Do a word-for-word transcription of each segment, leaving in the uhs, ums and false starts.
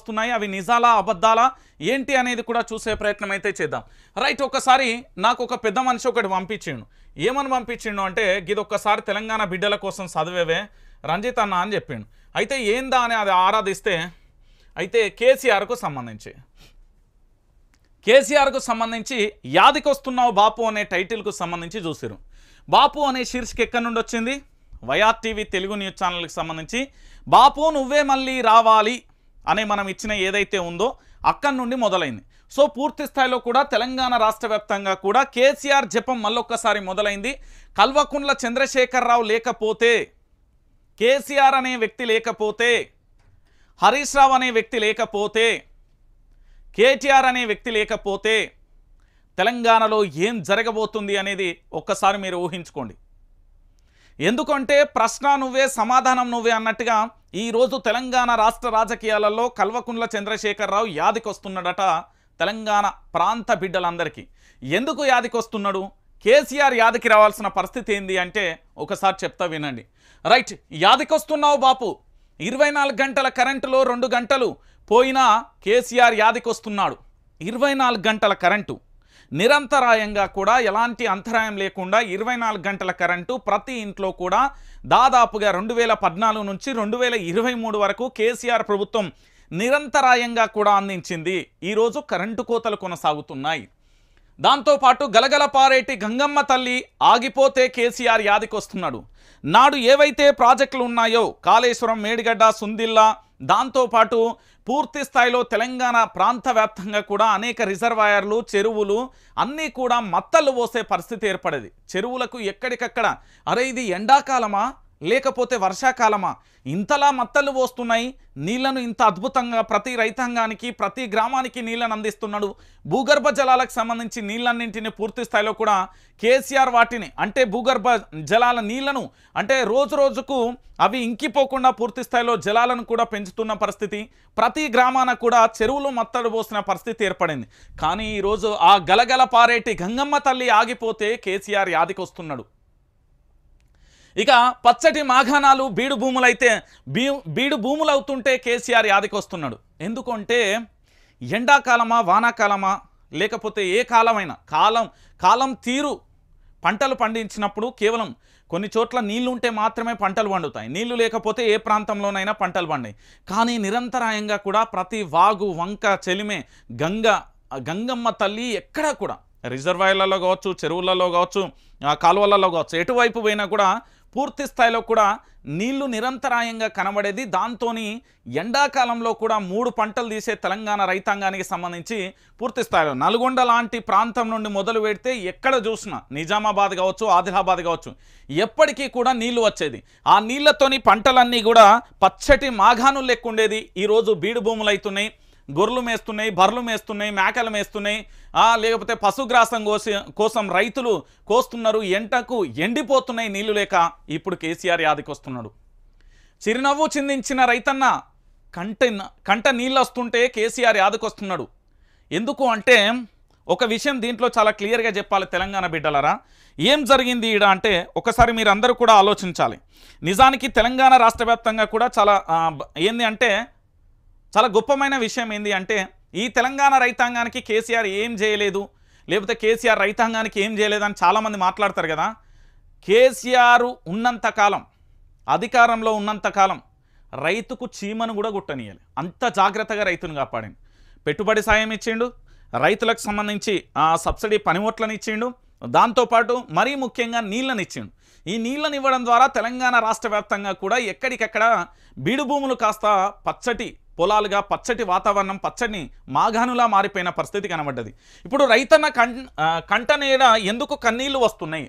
వస్తున్నాయి, అవి నిజాలా అబద్ధాలా ఏంటి అనేది కూడా చూసే ప్రయత్నం అయితే చేద్దాం. రైట్, ఒకసారి నాకు ఒక పెద్ద మనిషి ఒకటి పంపించిండు. ఏమని పంపించిండు అంటే, ఇది ఒక్కసారి తెలంగాణ బిడ్డల కోసం చదివేవే రంజిత్ అన్న అని చెప్పిండు. అయితే ఏందా అని అది ఆరాధిస్తే అయితే కేసీఆర్కు సంబంధించి కేసీఆర్కు సంబంధించి యాదికొస్తున్నావు బాపు అనే టైటిల్కు సంబంధించి చూసిరు. బాపు అనే శీర్షిక ఎక్కడి నుండి వచ్చింది? వైఆర్ టీవీ తెలుగు న్యూస్ ఛానల్కి సంబంధించి బాపు నువ్వే మళ్ళీ రావాలి అనే మనం ఇచ్చిన ఏదైతే ఉందో అక్కడి నుండి మొదలైంది. సో పూర్తి స్థాయిలో కూడా తెలంగాణ రాష్ట్ర వ్యాప్తంగా కూడా కేసీఆర్ జపం మళ్ళొక్కసారి మొదలైంది. కల్వకుంట్ల చంద్రశేఖరరావు లేకపోతే, కేసీఆర్ అనే వ్యక్తి లేకపోతే, హరీష్ రావు అనే వ్యక్తి లేకపోతే, కేటీఆర్ అనే వ్యక్తి లేకపోతే తెలంగాణలో ఏం జరగబోతుంది అనేది ఒక్కసారి మీరు ఊహించుకోండి. ఎందుకంటే ప్రశ్న నువ్వే సమాధానం నువ్వే అన్నట్టుగా ఈరోజు తెలంగాణ రాష్ట్ర రాజకీయాలలో కల్వకుంట్ల చంద్రశేఖరరావు యాదికొస్తున్నాడట తెలంగాణ ప్రాంత బిడ్డలందరికీ. ఎందుకు యాదికొస్తున్నాడు? కేసీఆర్ యాదికి రావాల్సిన పరిస్థితి ఏంది అంటే ఒకసారి చెప్తా వినండి. రైట్, యాదికొస్తున్నావు బాపు, ఇరవై నాలుగు గంటల కరెంటులో రెండు గంటలు పోయినా కేసీఆర్ యాదికొస్తున్నాడు. ఇరవై నాలుగు గంటల కరెంటు నిరంతరాయంగా కూడా ఎలాంటి అంతరాయం లేకుండా ఇరవై నాలుగు గంటల కరెంటు ప్రతి ఇంట్లో కూడా దాదాపుగా రెండు వేల పద్నాలుగు నుంచి రెండు వేల ఇరవై మూడు వరకు కేసీఆర్ ప్రభుత్వం నిరంతరాయంగా కూడా అందించింది. ఈరోజు కరెంటు కోతలు కొనసాగుతున్నాయి. దాంతోపాటు గలగల పారేటి గంగమ్మ తల్లి ఆగిపోతే కేసీఆర్ యాదికొస్తున్నాడు. నాడు ఏవైతే ప్రాజెక్టులు ఉన్నాయో కాళేశ్వరం, మేడిగడ్డ, సుందిల్లా, దాంతోపాటు పూర్తి స్థాయిలో తెలంగాణ ప్రాంత వ్యాప్తంగా కూడా అనేక రిజర్వాయర్లు, చెరువులు అన్నీ కూడా మత్తలు పోసే పరిస్థితి ఏర్పడేది. చెరువులకు ఎక్కడికక్కడ అరే ఇది ఎండాకాలమా లేకపోతే వర్షాకాలమా ఇంతలా మత్తలు పోస్తున్నాయి, నీళ్లను ఇంత అద్భుతంగా ప్రతి రైతాంగానికి ప్రతి గ్రామానికి నీళ్లను అందిస్తున్నాడు. భూగర్భ జలాలకు సంబంధించి నీళ్ళన్నింటినీ పూర్తి స్థాయిలో కూడా కేసీఆర్ వాటిని అంటే భూగర్భ జలాల నీళ్లను అంటే రోజు రోజుకు అవి ఇంకిపోకుండా పూర్తి స్థాయిలో జలాలను కూడా పెంచుతున్న పరిస్థితి. ప్రతి గ్రామాన కూడా చెరువులు మత్తలు పోసిన పరిస్థితి ఏర్పడింది. కానీ ఈరోజు ఆ గలగల పారేటి గంగమ్మ తల్లి ఆగిపోతే కేసీఆర్ యాదికొస్తున్నాడు. ఇక పచ్చటి మాఘానాలు బీడు భూములైతే బీ బీడు భూములు అవుతుంటే కేసీఆర్ యాదికొస్తున్నాడు. ఎందుకంటే ఎండాకాలమా వానాకాలమా లేకపోతే ఏ కాలమైనా కాలం కాలం తీరు పంటలు పండించినప్పుడు కేవలం కొన్ని చోట్ల నీళ్లు ఉంటే మాత్రమే పంటలు పండుతాయి, నీళ్లు లేకపోతే ఏ ప్రాంతంలోనైనా పంటలు పండాయి. కానీ నిరంతరాయంగా కూడా ప్రతి వాగు, వంక, చెలిమే, గంగ గంగమ్మ తల్లి ఎక్కడా కూడా రిజర్వాయర్లలో కావచ్చు, చెరువులలో కావచ్చు, కాలువలలో కావచ్చు, ఎటువైపు పోయినా కూడా పూర్తి స్థాయిలో కూడా నీళ్లు నిరంతరాయంగా కనబడేది. దాంతో ఎండాకాలంలో కూడా మూడు పంటలు తీసే తెలంగాణ రైతాంగానికి సంబంధించి పూర్తి స్థాయిలో నల్గొండ లాంటి ప్రాంతం నుండి మొదలు పెడితే ఎక్కడ చూసినా నిజామాబాద్ కావచ్చు, ఆదిలాబాద్ కావచ్చు, ఎప్పటికీ కూడా నీళ్లు వచ్చేది. ఆ నీళ్లతోని పంటలన్నీ కూడా పచ్చటి మాఘానులు లెక్కుండేది. ఈరోజు బీడు భూములు అవుతున్నాయి, గొర్రెలు మేస్తున్నాయి, బర్రెలు మేస్తున్నాయి, మేకలు మేస్తున్నాయి, లేకపోతే పశుగ్రాసం కోసి కోసం రైతులు కోస్తున్నారు. ఎంటకు ఎండిపోతున్నాయి నీళ్లు లేక. ఇప్పుడు కేసీఆర్ యాదికొస్తున్నాడు. చిరునవ్వు చిందించిన రైతన్న కంట కంట నీళ్ళు వస్తుంటే కేసీఆర్ యాదికొస్తున్నాడు. ఎందుకు అంటే ఒక విషయం దీంట్లో చాలా క్లియర్గా చెప్పాలి తెలంగాణ బిడ్డలరా. ఏం జరిగింది ఈడ అంటే ఒకసారి మీరు అందరూ కూడా ఆలోచించాలి. నిజానికి తెలంగాణ రాష్ట్ర వ్యాప్తంగా కూడా చాలా ఏంది అంటే చాలా గొప్పమైన విషయం ఏంది అంటే ఈ తెలంగాణ రైతాంగానికి కేసీఆర్ ఏం చేయలేదు, లేకపోతే కేసీఆర్ రైతాంగానికి ఏం చేయలేదని చాలామంది మాట్లాడతారు కదా. కేసీఆర్ ఉన్నంతకాలం, అధికారంలో ఉన్నంతకాలం రైతుకు చీమను కూడా గుట్టనీయాలి, అంత జాగ్రత్తగా రైతును కాపాడిండు. పెట్టుబడి సాయం ఇచ్చిండు, రైతులకు సంబంధించి సబ్సిడీ పనిముట్లను ఇచ్చిండు, దాంతోపాటు మరీ ముఖ్యంగా నీళ్ళని ఇచ్చిండు. ఈ నీళ్ళని ఇవ్వడం ద్వారా తెలంగాణ రాష్ట్ర వ్యాప్తంగా కూడా ఎక్కడికెక్కడ బీడు భూములు కాస్త పచ్చటి పొలాలుగా, పచ్చటి వాతావరణం, పచ్చని మాఘానులా మారిపోయిన పరిస్థితి కనబడ్డది. ఇప్పుడు రైతన్న కం కంటనేడ ఎందుకు కన్నీళ్లు వస్తున్నాయి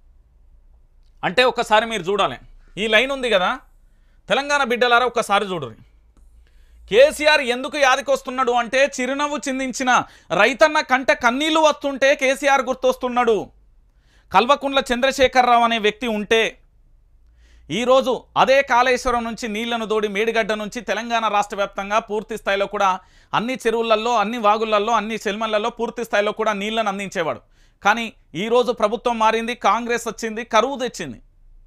అంటే ఒకసారి మీరు చూడాలి. ఈ లైన్ ఉంది కదా తెలంగాణ బిడ్డలారా, ఒకసారి చూడండి. కేసీఆర్ ఎందుకు యాదికొస్తున్నాడు అంటే చిరునవ్వు చిందించిన రైతన్న కంట కన్నీళ్లు వస్తుంటే కేసీఆర్ గుర్తొస్తున్నాడు. కల్వకుంట్ల చంద్రశేఖరరావు అనే వ్యక్తి ఉంటే ఈరోజు అదే కాళేశ్వరం నుంచి నీళ్లను దోడి మేడిగడ్డ నుంచి తెలంగాణ రాష్ట్ర వ్యాప్తంగా పూర్తి స్థాయిలో కూడా అన్ని చెరువులలో, అన్ని వాగులలో, అన్ని సెల్మన్లలో పూర్తి స్థాయిలో కూడా నీళ్లను అందించేవాడు. కానీ ఈరోజు ప్రభుత్వం మారింది, కాంగ్రెస్ వచ్చింది, కరువు తెచ్చింది.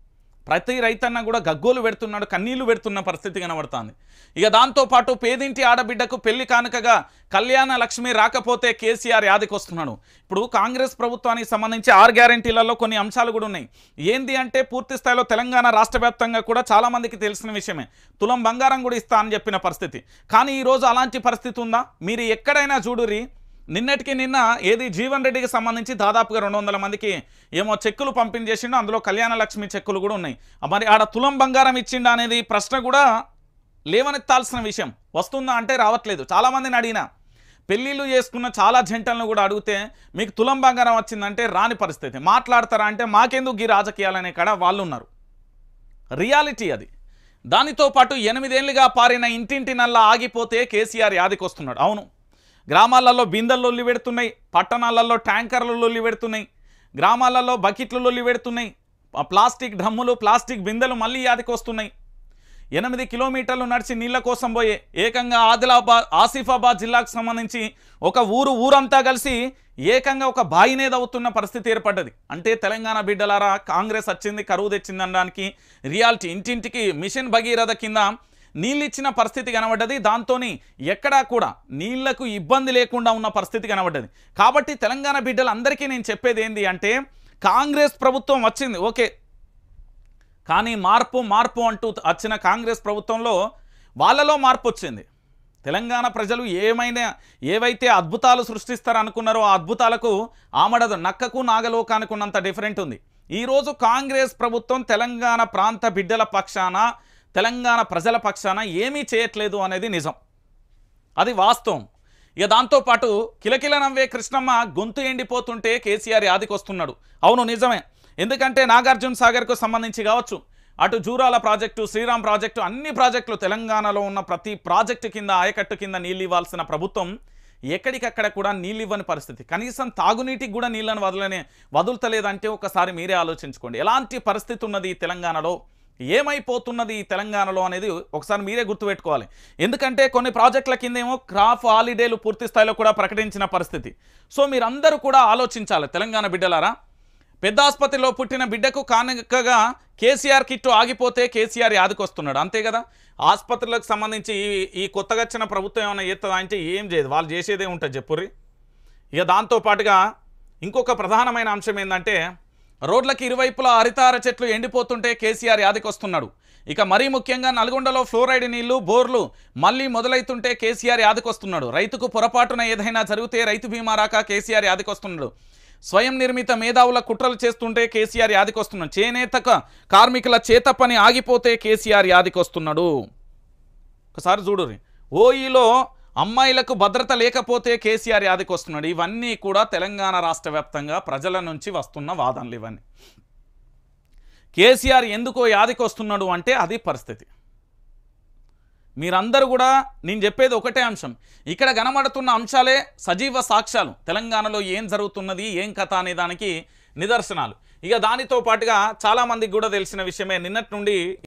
ప్రతి రైతన్న కూడా గగ్గోలు పెడుతున్నాడు, కన్నీళ్లు పెడుతున్న పరిస్థితి కనబడుతుంది. ఇక దాంతోపాటు పేదింటి ఆడబిడ్డకు పెళ్లి కానుకగా కళ్యాణ లక్ష్మి రాకపోతే కేసీఆర్ యాదికి వస్తున్నాడు. ఇప్పుడు కాంగ్రెస్ ప్రభుత్వానికి సంబంధించి ఆరు గ్యారెంటీలలో కొన్ని అంశాలు కూడా ఉన్నాయి. ఏంది అంటే పూర్తి స్థాయిలో తెలంగాణ రాష్ట్ర వ్యాప్తంగా కూడా చాలామందికి తెలిసిన విషయమే, తులం బంగారం కూడా ఇస్తా అని చెప్పిన పరిస్థితి. కానీ ఈరోజు అలాంటి పరిస్థితి ఉందా? మీరు ఎక్కడైనా చూడురి, నిన్నటికి నిన్న ఏది జీవన్ రెడ్డికి సంబంధించి దాదాపుగా రెండు వందల మందికి ఏమో చెక్కులు పంపిణీ చేసిండు, అందులో కళ్యాణ లక్ష్మి చెక్కులు కూడా ఉన్నాయి. మరి ఆడ తులం బంగారం ఇచ్చిండా అనేది ప్రశ్న కూడా లేవనెత్తాల్సిన విషయం. వస్తుందా అంటే రావట్లేదు. చాలామందిని అడిగినా, పెళ్ళిళ్ళు చేసుకున్న చాలా జంటలను కూడా అడిగితే మీకు తులం బంగారం వచ్చిందంటే రాని పరిస్థితి. మాట్లాడతారా అంటే మాకెందుకు ఈ రాజకీయాలనే కాడ వాళ్ళు ఉన్నారు. రియాలిటీ అది. దానితో పాటు ఎనిమిదేళ్లుగా పారిన ఇంటింటి నల్ల ఆగిపోతే కేసీఆర్ యాదికి వస్తున్నాడు. అవును, గ్రామాలలో బిందెలు లొల్లి పెడుతున్నాయి, పట్టణాలలో ట్యాంకర్లు లొల్లి పెడుతున్నాయి, గ్రామాలలో బకెట్లు లొల్లి పెడుతున్నాయి, ప్లాస్టిక్ డ్రమ్ములు ప్లాస్టిక్ బిందెలు మళ్ళీ యాదికి వస్తున్నాయి. ఎనిమిది కిలోమీటర్లు నడిచి నీళ్ల కోసం పోయే ఏకంగా ఆదిలాబాద్ ఆసిఫాబాద్ జిల్లాకు సంబంధించి ఒక ఊరు ఊరంతా కలిసి ఏకంగా ఒక బాయినేది అవుతున్న పరిస్థితి ఏర్పడ్డది. అంటే తెలంగాణ బిడ్డలారా, కాంగ్రెస్ వచ్చింది కరువు తెచ్చింది అనడానికి రియాలిటీ. ఇంటింటికి మిషన్ భగీరథ కింద నీళ్ళు ఇచ్చిన పరిస్థితి కనబడ్డది. దాంతో ఎక్కడా కూడా నీళ్లకు ఇబ్బంది లేకుండా ఉన్న పరిస్థితి కనబడ్డది. కాబట్టి తెలంగాణ బిడ్డలందరికీ నేను చెప్పేది ఏంటి అంటే, కాంగ్రెస్ ప్రభుత్వం వచ్చింది ఓకే, కానీ మార్పు మార్పు అంటూ వచ్చిన కాంగ్రెస్ ప్రభుత్వంలో వాళ్ళలో మార్పు వచ్చింది. తెలంగాణ ప్రజలు ఏమైనా ఏవైతే అద్భుతాలు సృష్టిస్తారనుకున్నారో ఆ అద్భుతాలకు ఆమడదు, నక్కకు నాగలోకానికి ఉన్నంత డిఫరెంట్ ఉంది. ఈరోజు కాంగ్రెస్ ప్రభుత్వం తెలంగాణ ప్రాంత బిడ్డల పక్షాన, తెలంగాణ ప్రజల పక్షాన ఏమీ చేయట్లేదు అనేది నిజం, అది వాస్తవం. ఇక దాంతోపాటు కిలకిల నవ్వే కృష్ణమ్మ గొంతు ఎండిపోతుంటే కేసీఆర్ యాదికి వస్తున్నాడు. అవును నిజమే, ఎందుకంటే నాగార్జున సాగర్కు సంబంధించి కావచ్చు, అటు జూరాల ప్రాజెక్టు, శ్రీరామ్ ప్రాజెక్టు, అన్ని ప్రాజెక్టులు తెలంగాణలో ఉన్న ప్రతి ప్రాజెక్టు కింద ఆయకట్టు కింద నీళ్ళు ఇవ్వాల్సిన ప్రభుత్వం ఎక్కడికక్కడ కూడా నీళ్ళు ఇవ్వని పరిస్థితి. కనీసం తాగునీటికి కూడా నీళ్ళని వదలనే వదులుతలేదంటే ఒకసారి మీరే ఆలోచించుకోండి. ఎలాంటి పరిస్థితి ఉన్నది తెలంగాణలో, ఏమైపోతున్నది ఈ తెలంగాణలో అనేది ఒకసారి మీరే గుర్తుపెట్టుకోవాలి. ఎందుకంటే కొన్ని ప్రాజెక్టుల కిందేమో క్రాప్ హాలిడేలు పూర్తి స్థాయిలో కూడా ప్రకటించిన పరిస్థితి. సో మీరందరూ కూడా ఆలోచించాలి తెలంగాణ బిడ్డలారా. పెద్ద ఆసుపత్రిలో పుట్టిన బిడ్డకు కానుకగా కేసీఆర్ కిట్టు ఆగిపోతే కేసీఆర్ యాదికి వస్తున్నాడు, అంతే కదా. ఆసుపత్రులకు సంబంధించి ఈ కొత్తగా వచ్చిన ప్రభుత్వం ఏమైనా చేస్తుందా అంటే ఏం చేయదు, వాళ్ళు చేసేదే ఉంటుంది చెప్పుర్రి. ఇక దాంతోపాటుగా ఇంకొక ప్రధానమైన అంశం ఏంటంటే, రోడ్లకి ఇరువైపులా హరితార చెట్లు ఎండిపోతుంటే కేసీఆర్ యాదికి వస్తున్నాడు. ఇక మరీ ముఖ్యంగా నల్గొండలో ఫ్లోరైడ్ నీళ్లు బోర్లు మళ్ళీ మొదలైతుంటే కేసీఆర్ యాదికి వస్తున్నాడు. రైతుకు పొరపాటున ఏదైనా జరిగితే రైతు బీమా రాక కేసీఆర్ యాదికి వస్తున్నాడు. స్వయం నిర్మిత మేధావుల కుట్రలు చేస్తుంటే కేసీఆర్ యాదికి వస్తున్నాడు. చేనేత కార్మికుల చేత పని ఆగిపోతే కేసీఆర్ యాదికి వస్తున్నాడు. ఒకసారి చూడుర్రి, ఓఈలో అమ్మాయిలకు భద్రత లేకపోతే కేసీఆర్ యాదికి వస్తున్నాడు. ఇవన్నీ కూడా తెలంగాణ రాష్ట్ర వ్యాప్తంగా ప్రజల నుంచి వస్తున్న వాదనలు. ఇవన్నీ కేసీఆర్ ఎందుకో యాదికి వస్తున్నాడు అంటే అది పరిస్థితి. మీరందరూ కూడా నేను చెప్పేది ఒకటే అంశం, ఇక్కడ కనబడుతున్న అంశాలే సజీవ సాక్ష్యాలు. తెలంగాణలో ఏం జరుగుతున్నది, ఏం కథ అనే దానికి నిదర్శనాలు. ఇక దానితో పాటుగా చాలామందికి కూడా తెలిసిన విషయమే, నిన్నటి నుండి